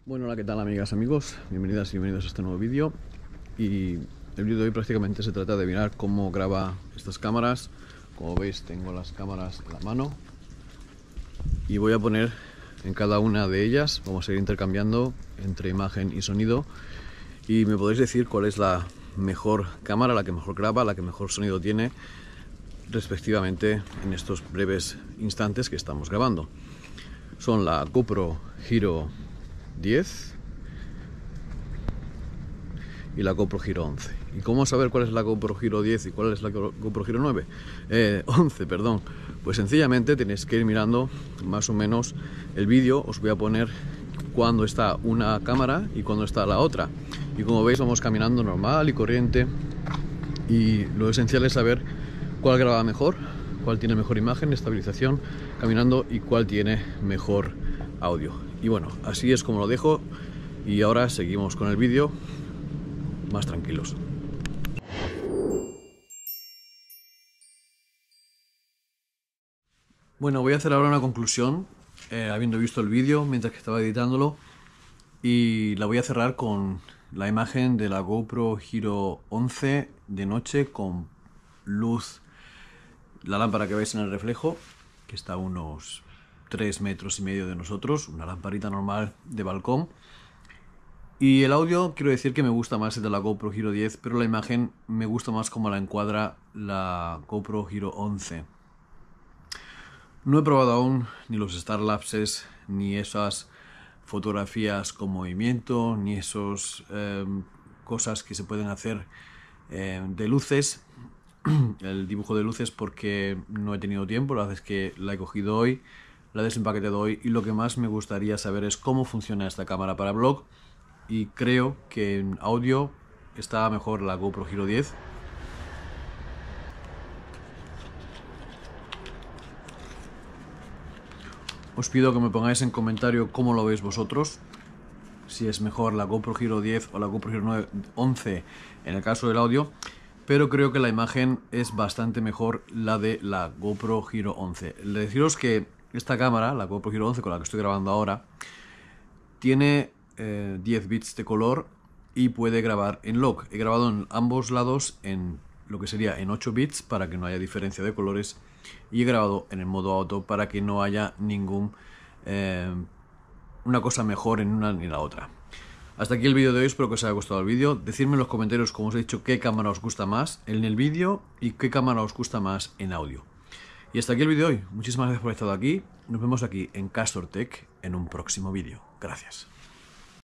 Bueno, hola, ¿qué tal, amigas, amigos? Bienvenidas y bienvenidos a este nuevo vídeo. Y el vídeo de hoy prácticamente se trata de mirar cómo graba estas cámaras. Como veis, tengo las cámaras en la mano y voy a poner en cada una de ellas, vamos a ir intercambiando entre imagen y sonido, y me podéis decir cuál es la mejor cámara, la que mejor graba, la que mejor sonido tiene, respectivamente, en estos breves instantes que estamos grabando. Son la GoPro Hero 10 y la GoPro Hero 11. ¿Y cómo saber cuál es la GoPro Hero 10 y cuál es la GoPro Hero 11, perdón? Pues sencillamente tenéis que ir mirando más o menos el vídeo. Os voy a poner cuando está una cámara y cuando está la otra. Y como veis, vamos caminando normal y corriente. Y lo esencial es saber cuál graba mejor, cuál tiene mejor imagen, estabilización, caminando, y cuál tiene mejor audio. Y bueno, así es como lo dejo. Y ahora seguimos con el vídeo más tranquilos. Bueno, voy a hacer ahora una conclusión, habiendo visto el vídeo mientras que estaba editándolo, y la voy a cerrar con la imagen de la GoPro Hero 11 de noche con luz, la lámpara que veis en el reflejo, que está a unos 3,5 metros de nosotros, una lamparita normal de balcón. Y el audio, quiero decir que me gusta más el de la GoPro Hero 10, pero la imagen me gusta más como la encuadra la GoPro Hero 11. No he probado aún ni los Starlapses, ni esas fotografías con movimiento, ni esos cosas que se pueden hacer de luces, el dibujo de luces, porque no he tenido tiempo. La verdad es que la he cogido hoy, la he desempaquetado hoy, y lo que más me gustaría saber es cómo funciona esta cámara para vlog, y creo que en audio está mejor la GoPro Hero 10. Os pido que me pongáis en comentario cómo lo veis vosotros, si es mejor la GoPro Hero 10 o la GoPro Hero 11 en el caso del audio, pero creo que la imagen es bastante mejor la de la GoPro Hero 11. Deciros que esta cámara, la GoPro Hero 11 con la que estoy grabando ahora, tiene 10 bits de color y puede grabar en log. He grabado en ambos lados en lo que sería en 8 bits para que no haya diferencia de colores, y he grabado en el modo auto para que no haya ningún una cosa mejor en una ni en la otra. Hasta aquí el vídeo de hoy, espero que os haya gustado el vídeo. Decidme en los comentarios, como os he dicho, qué cámara os gusta más en el vídeo y qué cámara os gusta más en audio. Y hasta aquí el vídeo de hoy. Muchísimas gracias por haber estado aquí. Nos vemos aquí en Castor Tech en un próximo vídeo. Gracias.